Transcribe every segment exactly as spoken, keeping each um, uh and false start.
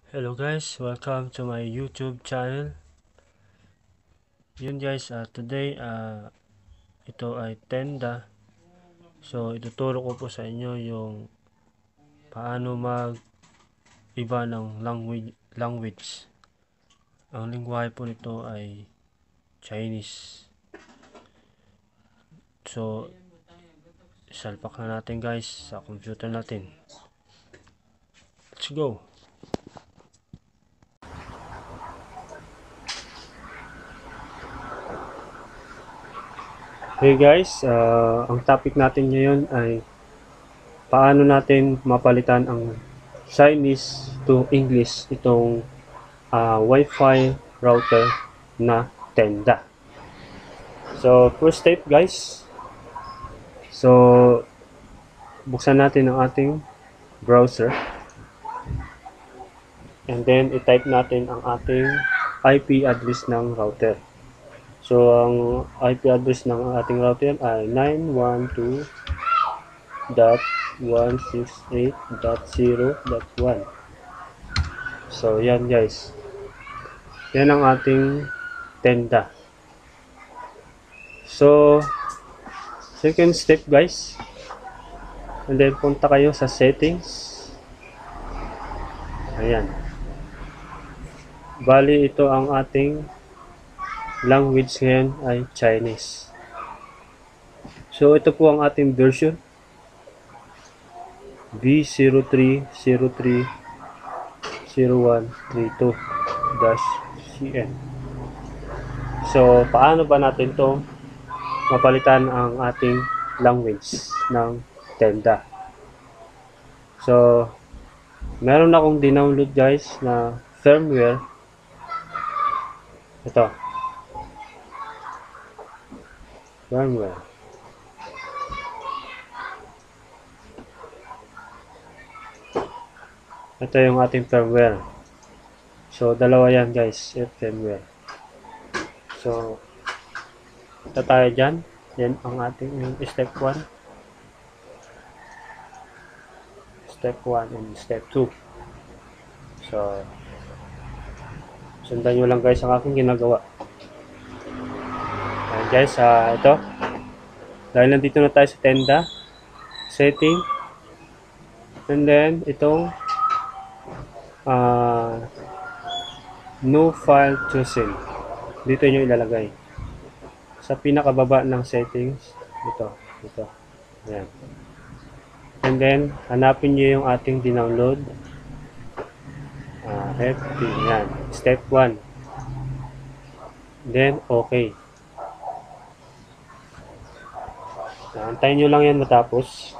Hello guys, welcome to my YouTube channel. Yun guys, uh, today uh, ito ay Tenda. So ituturo ko po sa inyo yung paano mag iba ng language, language. Ang lingwahe po nito ay Chinese. So salpak na natin guys sa computer natin. Let's go! Hey guys, uh, ang topic natin ngayon ay paano natin mapalitan ang Chinese to English itong uh, Wi-Fi router na Tenda. So first step guys, so buksan natin ang ating browser and then i-type natin ang ating I P address ng router. So, ang I P address ng ating router ay nine one two dot one six eight dot zero dot one. So, yan guys. Yan ang ating Tenda. So, second step guys. And then, punta kayo sa settings. Ayan. Bali, ito ang ating language ngayon ay Chinese. So ito po ang ating version B zero three zero three zero one three two C N. So paano ba natin to mapalitan ang ating language ng Tenda? So meron akong dinownload guys na firmware. Ito Firmware. Ito yung ating firmware. So, dalawa yan guys. Firmware. So, ito tayo dyan. Yan ang ating step one. Step one and step two. So, sundan nyo lang guys ang aking ginagawa. Ayan guys, uh, ito dahil nandito na tayo sa Tenda setting and then itong uh, no file chosen dito nyo ilalagay sa pinakababa ng settings. Ito, ito, ayan. And then hanapin nyo yung ating dinownload, uh, F T, ayan, step one, then okay. Antayin nyo lang yan matapos.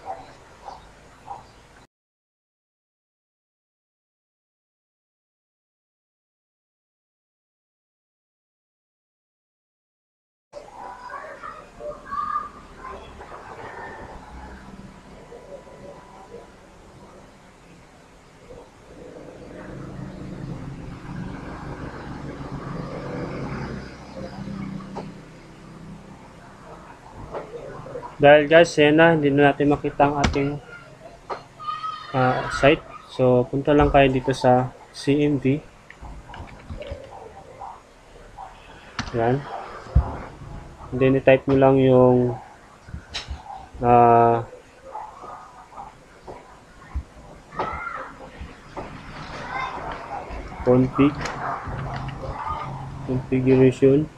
Dahil guys, yan na, hindi na natin makita ang ating uh, site. So, punta lang kayo dito sa C M D. Yan. And then, i-type nyo lang yung uh, config configuration.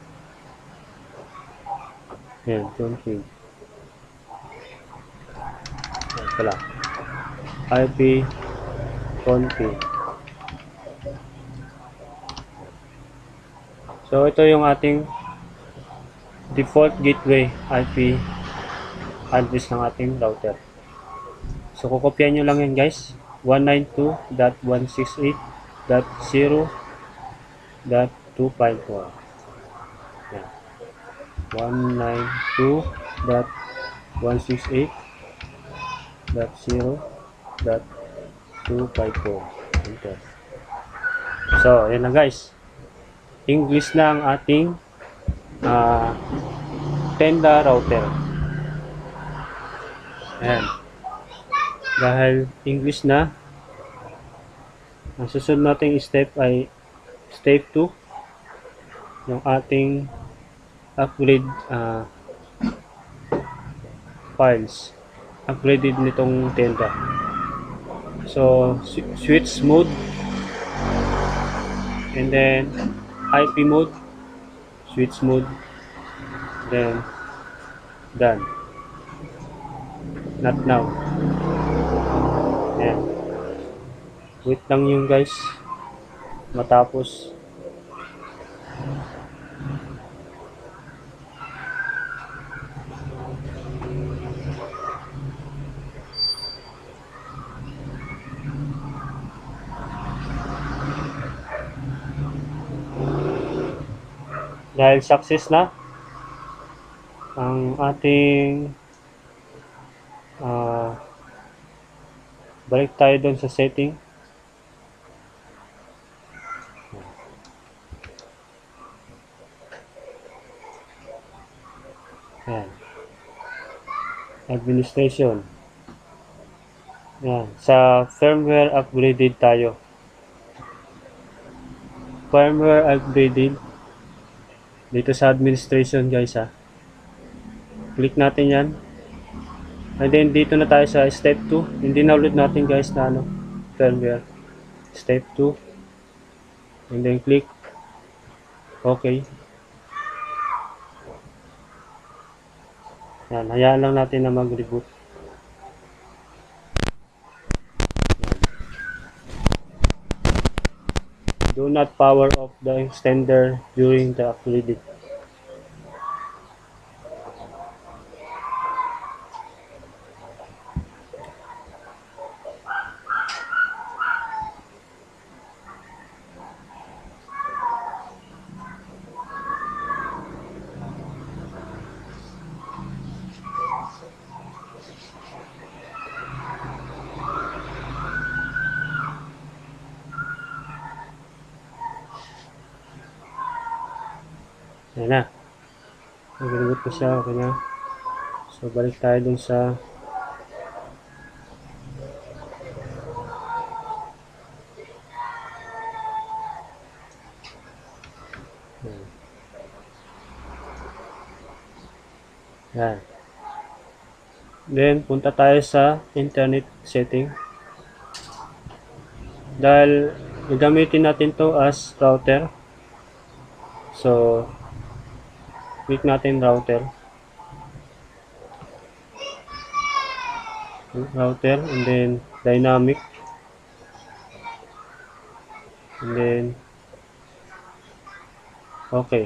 Yan, config. Pala I P config. So ito yung ating default gateway I P address ng ating router. So kukopyahan nyo lang yan guys, one ninety-two dot one sixty-eight dot zero dot two fifty-four. Yan, one ninety-two dot one sixty-eight dot zero dot two fifty-four. Enter. So, yan na guys. English na ang ating uh, Tenda router. Ayan. Dahil English na, Ang susunod nating step ay step two, yung ating upgrade uh, files. Upgraded nitong Tenda. So, switch mode, and then I P mode, switch mode, then done. Not now. Ayan. Wait lang yun guys, matapos. Dahil success na ang ating uh, balik tayo doon sa setting. Ayan. Administration. Ayan. Sa firmware upgraded tayo. Firmware upgraded. Dito sa administration guys ha. Click natin yan. And then dito na tayo sa step two. Hindi na ulit natin guys na ano, firmware. Step two. And then click okay. Yan, hayaan lang natin na mag-reboot. Do not power off the extender during the upgrade. Ayan na. Nag-reboot ko siya. Okay na. So, balik tayo dun sa Ayan. Then, punta tayo sa internet setting. Dahil gagamitin natin to as router. So, click natin router. Router and then dynamic. And then okay.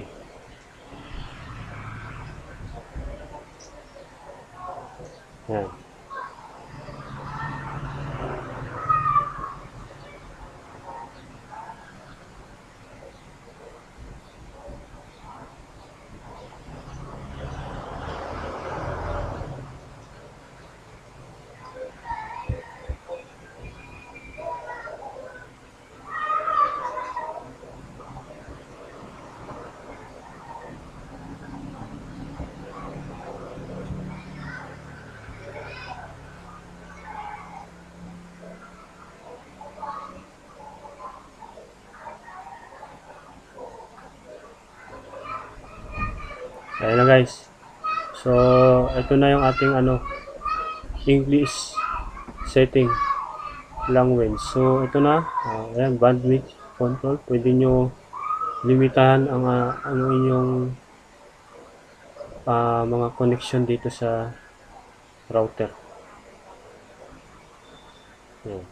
Yan. Ayan na guys. So, ito na yung ating ano, English setting language. So, ito na. Uh, ayan, bandwidth control. Pwede nyo limitahan ang uh, ano inyong uh, mga connection dito sa router. Ayan.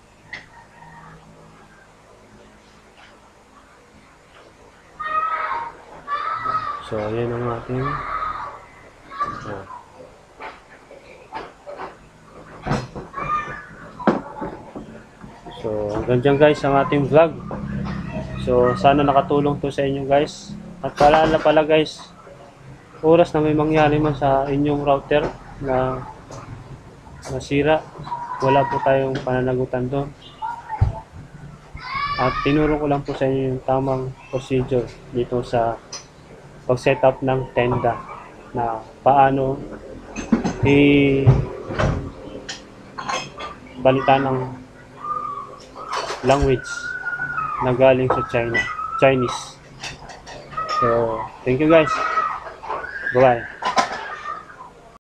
So, ayan ang ating uh, so, hanggang dyan guys ang ating vlog. So, sana nakatulong to sa inyo guys. At paalala pala guys, oras na may mangyari man sa inyong router na nasira, wala po tayong pananagutan doon. At tinuro ko lang po sa inyo yung tamang procedure dito sa pag-set up ng Tenda na paano i balita ng language na galing sa China, Chinese. So, thank you guys. Bye-bye.